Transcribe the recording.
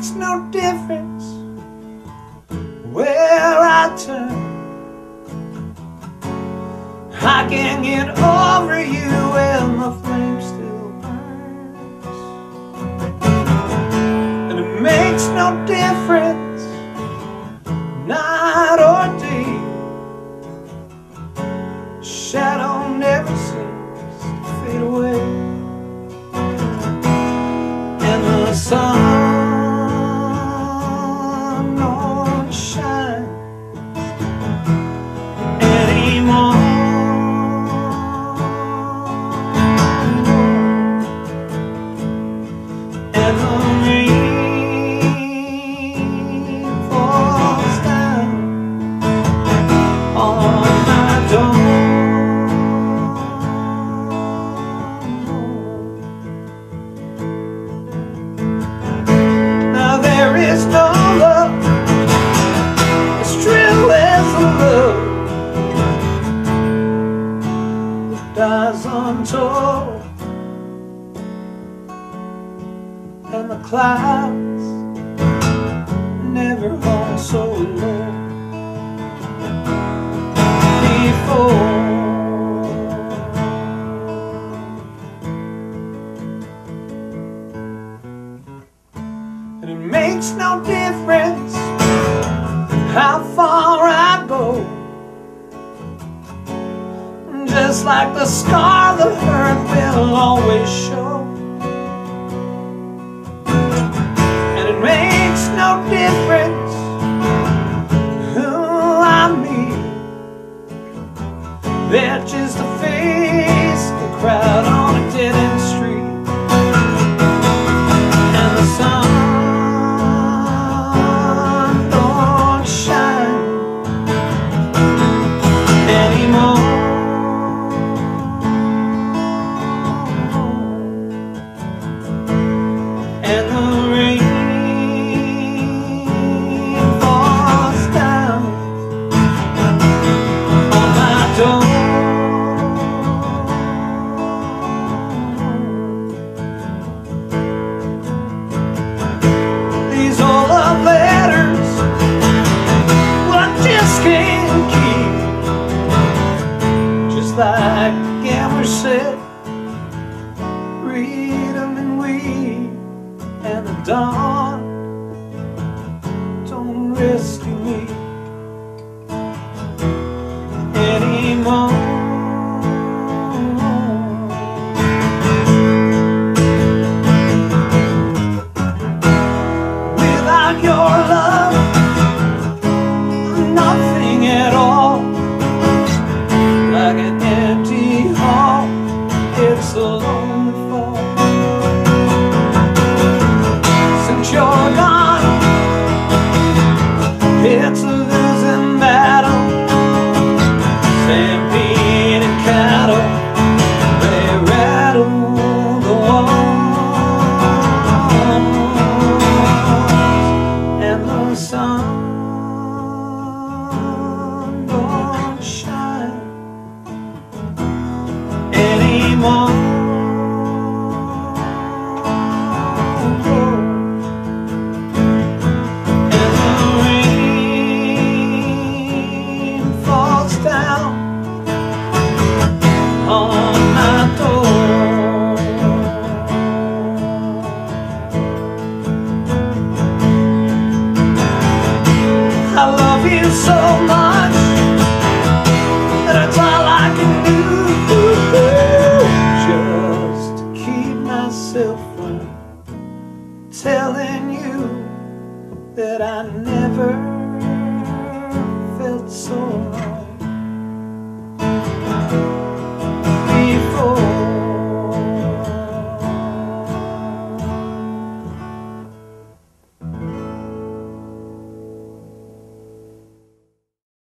makes no difference where I turn. I can get over you when the flame still burns. And it makes no difference night or day. Shadow never seems to fade away. And the sun don't shine anymore. And the rain falls down on my door. Now there is no love as true as the love that dies untold. And the clouds never hold so low before. And it makes no difference how far I go, just like the scar the hurt will always show. And it makes no difference who I meet, they're just a face, the crowd on a dead-end street. And the sun don't shine anymore. And the rain falls down on my door. These old love letters, well, I just can't keep. Just like the gambler said, read 'em and weep. And the dawn, don't risk